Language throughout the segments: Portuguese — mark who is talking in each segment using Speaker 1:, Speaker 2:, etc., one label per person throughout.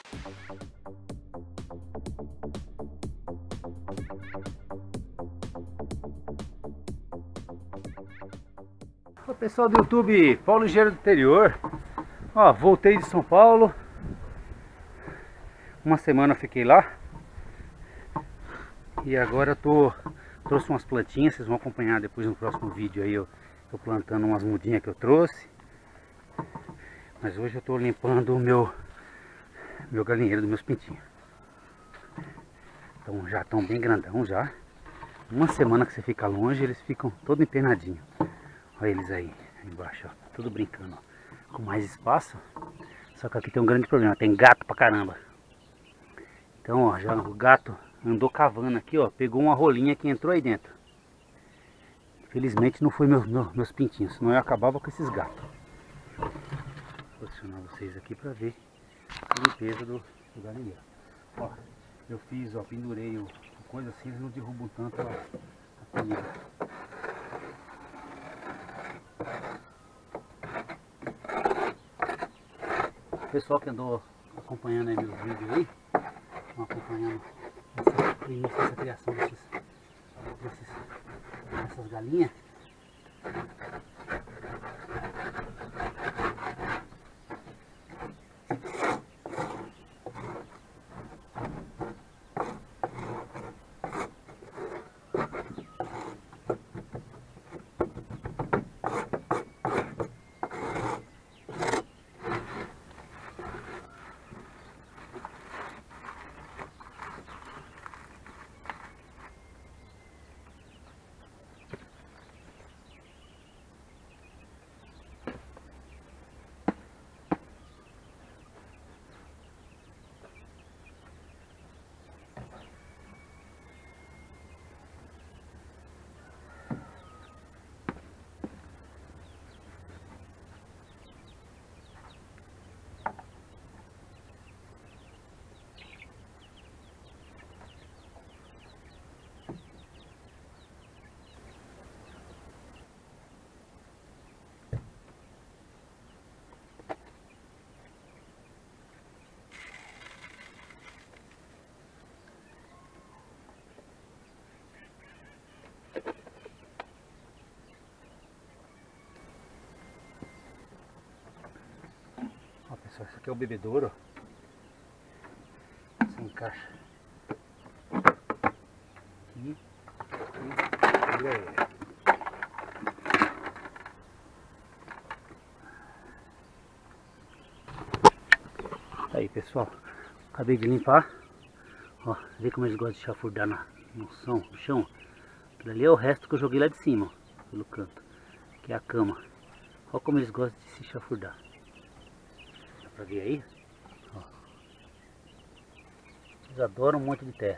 Speaker 1: Olá pessoal do YouTube, Paulo Engenheiro do Interior. Ó, voltei de São Paulo. Uma semana eu fiquei lá. E agora eu trouxe umas plantinhas, vocês vão acompanhar depois no próximo vídeo aí eu plantando umas mudinhas que eu trouxe. Mas hoje eu tô limpando o meu galinheiro dos meus pintinhos. Então já estão bem grandão já. Uma semana que você fica longe, eles ficam todo empenadinhos. Olha eles aí embaixo, ó, tudo brincando, ó, com mais espaço. Só que aqui tem um grande problema, tem gato pra caramba. Então, ó, já o gato andou cavando aqui, ó, pegou uma rolinha que entrou aí dentro. Felizmente não foi meus pintinhos, senão eu acabava com esses gatos. Vou posicionar vocês aqui pra ver a limpeza do galinheiro. Ó, eu fiz, ó, pendurei o coisa assim, eles não derrubam tanto a comida. O pessoal que andou acompanhando aí meus vídeos aí, estão acompanhando o início dessa criação dessas galinhas. Ó pessoal, isso aqui é o bebedouro. Você encaixa aqui e vira ele. Aí pessoal, acabei de limpar. Ó, vê como eles gostam de chafurdar no chão. Aquilo ali é o resto que eu joguei lá de cima, ó, pelo canto, que é a cama. Olha como eles gostam de se chafurdar. Dá pra ver aí? Ó. Eles adoram um monte de terra.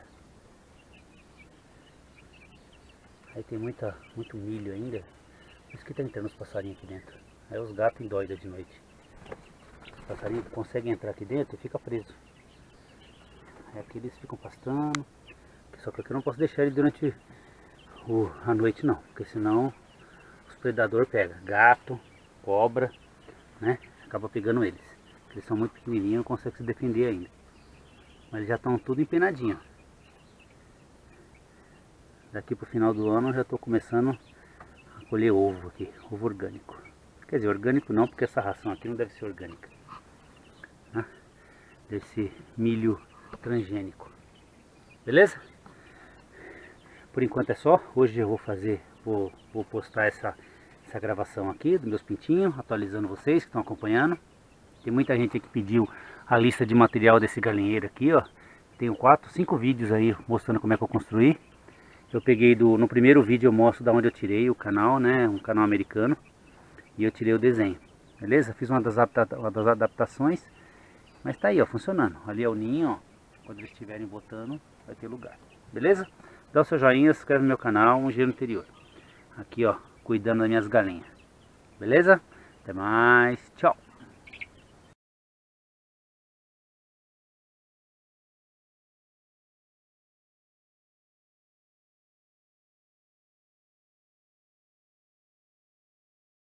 Speaker 1: Aí tem muito milho ainda. Por isso que tá entrando os passarinhos aqui dentro. Aí os gatos endoidam de noite. Os passarinhos conseguem entrar aqui dentro e fica preso. Aí aqui eles ficam pastando. Só que aqui eu não posso deixar ele durante a noite não, porque senão os predadores pegam. Gato, cobra, né? Acaba pegando eles. Eles são muito pequenininhos, não conseguem se defender ainda. Mas eles já estão tudo empenadinho. Daqui pro final do ano eu já estou começando a colher ovo aqui, ovo orgânico. Quer dizer, orgânico não, porque essa ração aqui não deve ser orgânica, né? Deve ser milho transgênico. Beleza? Por enquanto é só. Hoje eu vou postar essa gravação aqui dos meus pintinhos, atualizando vocês que estão acompanhando. Tem muita gente que pediu a lista de material desse galinheiro aqui, ó. Tenho 4, 5 vídeos aí mostrando como é que eu construí. Eu peguei no primeiro vídeo eu mostro da onde eu tirei o canal, né? Um canal americano. E eu tirei o desenho, beleza? Fiz uma das adaptações, mas tá aí, ó, funcionando. Ali é o ninho, ó. Quando eles estiverem botando, vai ter lugar, beleza? Dá o seu joinha, se inscreve no meu canal, um Engenheiro do Interior. Aqui, ó, cuidando das minhas galinhas, beleza? Até mais, tchau!